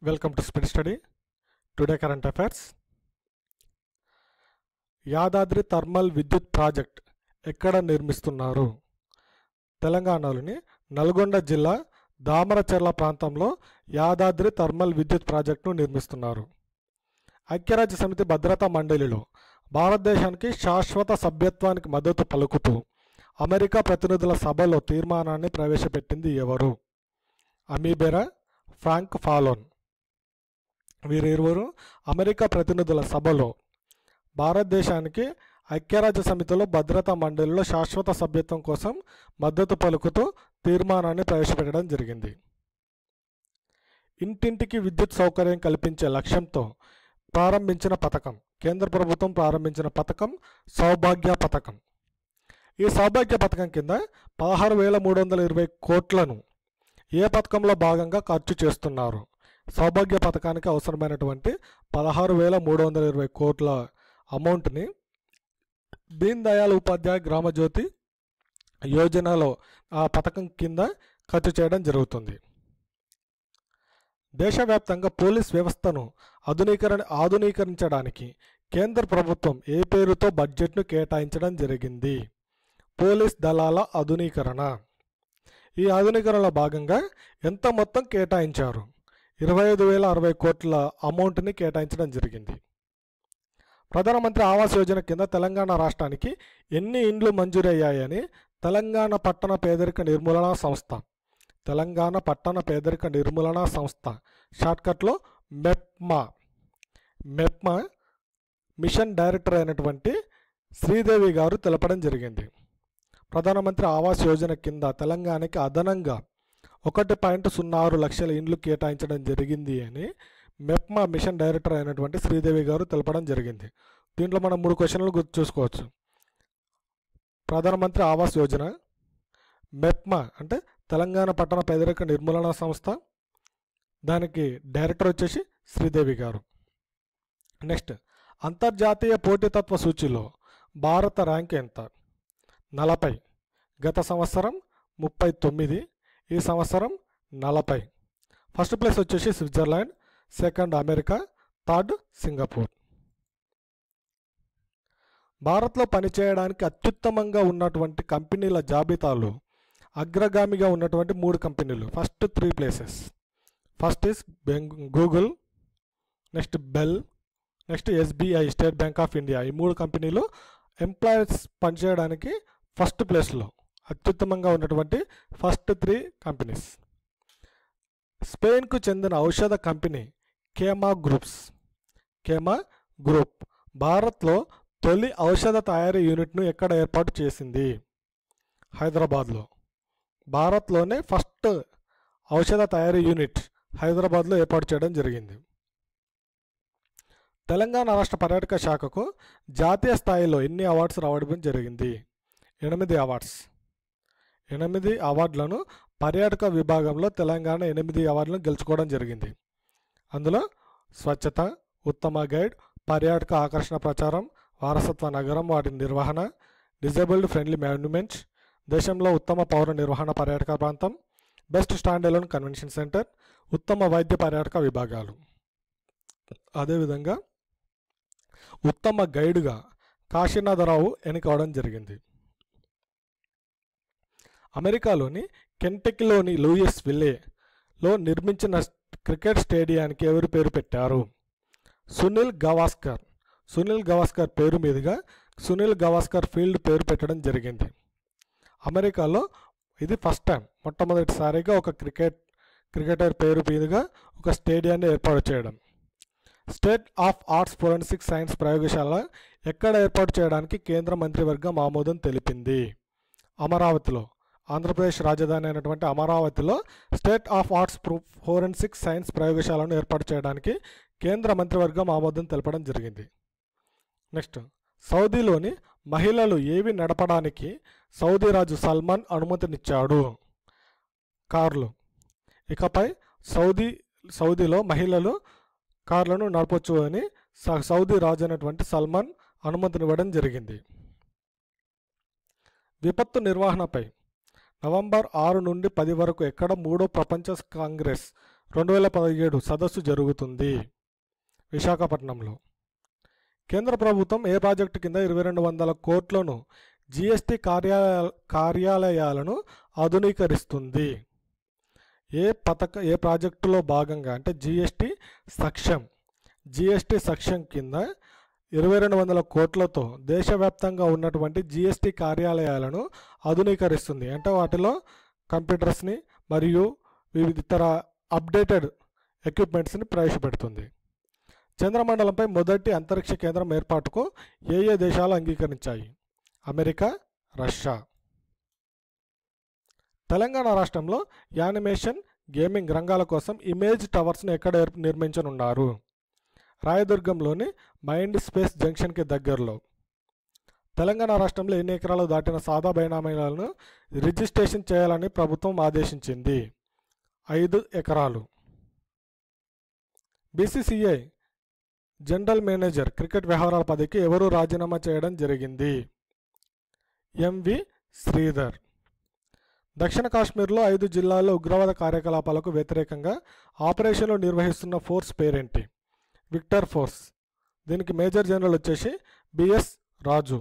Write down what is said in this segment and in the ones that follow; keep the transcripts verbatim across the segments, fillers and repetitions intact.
Welcome to Speed Study. Today current affairs. Yadadri thermal విద్యుత్ project ఎక్కడ నిర్మిస్తున్నారు? తెలంగాణలోని నల్గొండ జిల్లా దామరచెర్ల ప్రాంతంలో యాదాద్రి థర్మల్ విద్యుత్ ప్రాజెక్టును నిర్మిస్తున్నారు. ఐక్యరాజ్య సమితి భద్రతా మండలిలో భారతదేశానికి శాశ్వత సభ్యత్వానికి మద్దతు పలుకుతూ అమెరికా ప్రతినిధుల సభలో తీర్మానాన్ని ప్రవేశపెట్టింది ఎవరు? Ami Bera, Frank Fallon. వీరిరువురు అమెరికా ప్రతినిధుల సభలో భారతదేశానికి ఐక్యరాజ్య సమితిలో భద్రతా మండలిలో శాశ్వత సభ్యత్వం కోసం మద్దతు పలుకుతూ తీర్మానాన్ని ప్రవేశపెట్టడం జరిగింది. ఇంటింటికి విద్యుత్ సౌకర్యం కల్పించే లక్ష్యంతో ప్రారంభించిన పథకం, కేంద్ర ప్రభుత్వం ప్రారంభించిన పథకం సౌభాగ్య పథకం. ఈ సౌభాగ్య పథకం కింద పదహారు వేల మూడు వందల ఇరవై కోట్లను ఏ పథకంలో భాగంగా ఖర్చు చేస్తున్నారు? సౌభాగ్య పథకానికి అవసరమైనటువంటి పదహారు వేల మూడు వందల ఇరవై కోట్ల అమౌంట్ని దీన్ దయాళ్ ఉపాధ్యాయ గ్రామజ్యోతి యోజనలో ఆ పథకం కింద ఖర్చు చేయడం జరుగుతుంది. దేశవ్యాప్తంగా పోలీస్ వ్యవస్థను ఆధునీకరణ ఆధునీకరించడానికి కేంద్ర ప్రభుత్వం ఏ పేరుతో బడ్జెట్ను కేటాయించడం జరిగింది? పోలీస్ దళాల ఆధునీకరణ. ఈ ఆధునీకరణలో భాగంగా ఎంత మొత్తం కేటాయించారు? ఇరవై ఐదు వేల అరవై కోట్ల అమౌంట్ని కేటాయించడం జరిగింది. ప్రధానమంత్రి ఆవాస్ యోజన కింద తెలంగాణ రాష్ట్రానికి ఎన్ని ఇండ్లు మంజూరయ్యాయని తెలంగాణ పట్టణ పేదరిక నిర్మూలన సంస్థ తెలంగాణ పట్టణ పేదరిక నిర్మూలన సంస్థ షార్ట్కట్లో మెప్మా మెప్మా మిషన్ డైరెక్టర్ అయినటువంటి శ్రీదేవి గారు తెలపడం జరిగింది. ప్రధానమంత్రి ఆవాస్ యోజన కింద తెలంగాణకి అదనంగా ఒకటి పాయింట్ సున్నా ఆరు లక్షల ఇండ్లు కేటాయించడం జరిగింది అని మెప్మా మిషన్ డైరెక్టర్ అయినటువంటి శ్రీదేవి గారు తెలపడం జరిగింది. దీంట్లో మనం మూడు క్వశ్చన్లు గుర్తు చూసుకోవచ్చు. ప్రధానమంత్రి ఆవాస్ యోజన, మెప్మా అంటే తెలంగాణ పట్టణ పేదరిక నిర్మూలన సంస్థ, దానికి డైరెక్టర్ వచ్చేసి శ్రీదేవి గారు. నెక్స్ట్, అంతర్జాతీయ పోటీతత్వ సూచీలో భారత ర్యాంక్ ఎంత? నలభై. గత సంవత్సరం ముప్పై తొమ్మిది, ఈ సంవత్సరం నలభై. ఫస్ట్ ప్లేస్ వచ్చేసి Switzerland, second America, third Singapore. భారత్లో పనిచేయడానికి అత్యుత్తమంగా ఉన్నటువంటి కంపెనీల జాబితాలో అగ్రగామిగా ఉన్నటువంటి మూడు కంపెనీలు, first three places. First is Google, next Bell, next SBI State Bank of India. ఈ మూడు కంపెనీలు ఎంప్లాయీస్ పనిచేయడానికి ఫస్ట్ ప్లేస్లో అత్యుత్తమంగా ఉన్నటువంటి ఫస్ట్ త్రీ కంపెనీస్. స్పెయిన్కు చెందిన ఔషధ company Chemo groups Chemo group భారత్లో తొలి ఔషధ తయారీ యూనిట్ను ఎక్కడ ఏర్పాటు చేసింది? హైదరాబాద్లో. భారత్లోనే ఫస్ట్ ఔషధ తయారీ యూనిట్ హైదరాబాద్లో ఏర్పాటు చేయడం జరిగింది. తెలంగాణ రాష్ట్ర పర్యాటక శాఖకు జాతీయ స్థాయిలో ఎన్ని అవార్డ్స్ రావడం జరిగింది? ఎనిమిది అవార్డ్స్. ఎనిమిది అవార్డులను పర్యాటక విభాగంలో తెలంగాణ ఎనిమిది అవార్డులను గెలుచుకోవడం జరిగింది. అందులో స్వచ్ఛత, ఉత్తమ గైడ్, పర్యాటక ఆకర్షణ ప్రచారం, వారసత్వ నగరం వాటి నిర్వహణ, డిజేబుల్డ్ ఫ్రెండ్లీ మాన్యుమెంట్స్, దేశంలో ఉత్తమ పౌర నిర్వహణ పర్యాటక ప్రాంతం, best stand alone convention centre, ఉత్తమ వైద్య పర్యాటక విభాగాలు. అదేవిధంగా ఉత్తమ గైడ్గా కాశీనాథరావు ఎన్నికవడం జరిగింది. అమెరికాలోని కెంటకీలోని లూయిస్ విల్లేలో నిర్మించిన క్రికెట్ స్టేడియానికి ఎవరి పేరు పెట్టారు? సునీల్ గవాస్కర్. సునీల్ గవాస్కర్ పేరు మీదుగా సునీల్ గవాస్కర్ ఫీల్డ్ పేరు పెట్టడం జరిగింది. అమెరికాలో ఇది ఫస్ట్ టైం, మొట్టమొదటిసారిగా ఒక క్రికెట్ క్రికెటర్ పేరు మీదుగా ఒక స్టేడియాన్ని ఏర్పాటు చేయడం. State of arts forensic science ప్రయోగశాల ఎక్కడ ఏర్పాటు చేయడానికి కేంద్ర మంత్రివర్గం ఆమోదం తెలిపింది? అమరావతిలో. ఆంధ్రప్రదేశ్ రాజధాని అయినటువంటి అమరావతిలో state of arts forensic science ప్రయోగశాలను ఏర్పాటు చేయడానికి కేంద్ర మంత్రివర్గం ఆమోదం తెలపడం జరిగింది. నెక్స్ట్, సౌదీలోని మహిళలు ఏవి నడపడానికి సౌదీ రాజు సల్మాన్ అనుమతినిచ్చాడు? కార్లు. ఇకపై సౌదీ సౌదీలో మహిళలు కార్లను నడపవచ్చు అని సౌదీ రాజు అయినటువంటి సల్మాన్ అనుమతినివ్వడం జరిగింది. విపత్తు నిర్వహణపై నవంబర్ ఆరు నుండి పది వరకు ఎక్కడ మూడో ప్రపంచ కాంగ్రెస్ రెండు వేల పదిహేడు సదస్సు జరుగుతుంది విశాఖపట్నంలో. కేంద్ర ప్రభుత్వం ఏ ప్రాజెక్టు కింద ఇరవై రెండు వందల కోట్లను జిఎస్టి కార్యాలయ కార్యాలయాలను ఆధునీకరిస్తుంది? ఏ పథక ఏ ప్రాజెక్టులో భాగంగా అంటే జిఎస్టి సక్షం జిఎస్టి సక్షం కింద ఇరవై రెండు వందల కోట్లతో దేశవ్యాప్తంగా ఉన్నటువంటి జిఎస్టి కార్యాలయాలను ఆధునీకరిస్తుంది. అంటే వాటిలో కంప్యూటర్స్ని మరియు వివిధ ఇతర అప్డేటెడ్ ఎక్విప్మెంట్స్ని ప్రవేశపెడుతుంది. చంద్రమండలంపై మొదటి అంతరిక్ష కేంద్రం ఏర్పాటుకు ఏ ఏ దేశాలు అంగీకరించాయి? America, Russia. తెలంగాణ రాష్ట్రంలో యానిమేషన్, గేమింగ్ రంగాల కోసం ఇమేజ్ టవర్స్ను ఎక్కడ నిర్మించనున్నారు? రాయదుర్గంలోని మైండ్ స్పేస్ జంక్షన్కి దగ్గరలో. తెలంగాణ రాష్ట్రంలో ఎన్ని ఎకరాలు దాటిన సాదా బైనామీలను రిజిస్ట్రేషన్ చేయాలని ప్రభుత్వం ఆదేశించింది? ఐదు ఎకరాలు. బీసీసీఐ జనరల్ మేనేజర్ క్రికెట్ వ్యవహారాల పదవికి ఎవరు రాజీనామా చేయడం జరిగింది? ఎంవి శ్రీధర్. దక్షిణ కాశ్మీర్లో ఐదు జిల్లాల్లో ఉగ్రవాద కార్యకలాపాలకు వ్యతిరేకంగా ఆపరేషన్లు నిర్వహిస్తున్న ఫోర్స్ పేరేంటి? Victor Force. దీనికి మేజర్ జనరల్ వచ్చేసి బిఎస్ రాజు.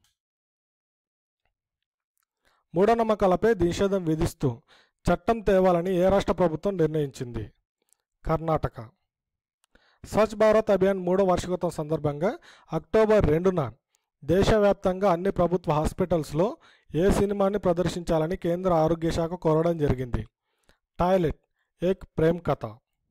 మూఢనమ్మకాలపై నిషేధం విధిస్తూ చట్టం తేవాలని ఏ రాష్ట్ర ప్రభుత్వం నిర్ణయించింది? కర్ణాటక. స్వచ్ఛ భారత్ అభియాన్ మూడో వార్షికోత్సవం సందర్భంగా అక్టోబర్ రెండున దేశవ్యాప్తంగా అన్ని ప్రభుత్వ హాస్పిటల్స్లో ఏ సినిమాని ప్రదర్శించాలని కేంద్ర ఆరోగ్య శాఖ కోరడం జరిగింది? టాయిలెట్ ఏక్ ప్రేమ్ కథ.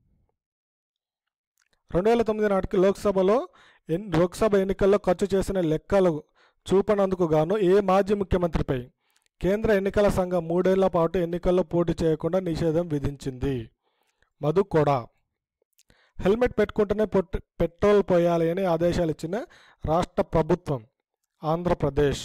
రెండు వేల తొమ్మిది నాటికి లోక్సభలో ఎన్ లోక్సభ ఎన్నికల్లో ఖర్చు చేసిన లెక్కలు చూపనందుకు గాను ఏ మాజీ ముఖ్యమంత్రిపై కేంద్ర ఎన్నికల సంఘం మూడేళ్ల పాటు ఎన్నికల్లో పోటీ చేయకుండా నిషేధం విధించింది? మధు కొడా. హెల్మెట్ పెట్టుకుంటేనే పెట్రోల్ పోయాలి అని ఆదేశాలు ఇచ్చిన రాష్ట్ర ప్రభుత్వం? ఆంధ్రప్రదేశ్.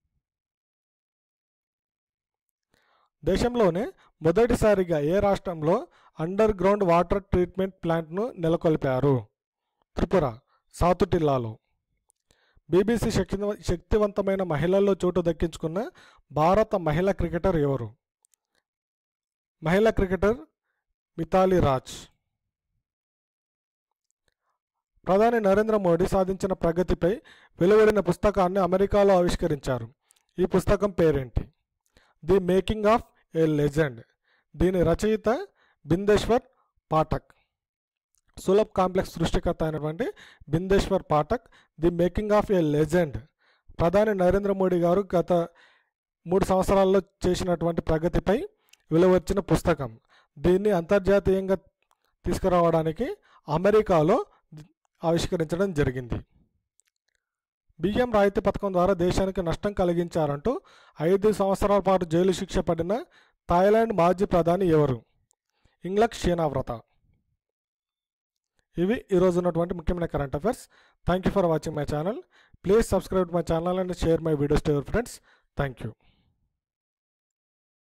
దేశంలోనే మొదటిసారిగా ఏ రాష్ట్రంలో అండర్ గ్రౌండ్ వాటర్ ట్రీట్మెంట్ ప్లాంట్ను నెలకొల్పారు? త్రిపుర, సాతుటిల్లాలో. బీబీసీ శక్తి శక్తివంతమైన మహిళల్లో చోటు దక్కించుకున్న భారత మహిళా క్రికెటర్ ఎవరు? మహిళా క్రికెటర్ మిథాలీ రాజ్. ప్రధాని నరేంద్ర మోడీ సాధించిన ప్రగతిపై వెలువడిన పుస్తకాన్ని అమెరికాలో ఆవిష్కరించారు. ఈ పుస్తకం పేరేంటి? The making of a legend. దీని రచయిత బిందేశ్వర్ పాఠక్. సులభ్ కాంప్లెక్స్ సృష్టికర్త అయినటువంటి Bindeshwar Pathak the making of a legend ప్రధాని నరేంద్ర మోడీ గారు గత మూడు సంవత్సరాల్లో చేసినటువంటి ప్రగతిపై వెలువచ్చిన పుస్తకం. దీన్ని అంతర్జాతీయంగా తీసుకురావడానికి అమెరికాలో ఆవిష్కరించడం జరిగింది. బియ్యం రాయితీ పథకం ద్వారా దేశానికి నష్టం కలిగించారంటూ ఐదు సంవత్సరాల పాటు జైలు శిక్ష పడిన థాయిలాండ్ మాజీ ప్రధాని ఎవరు? Yingluck Shinawatra. ఇవి ఈరోజు ఉన్నటువంటి ముఖ్యమైన current affairs. Thank you for watching my channel. Please subscribe my channel and share my videos to your friends. Thank you.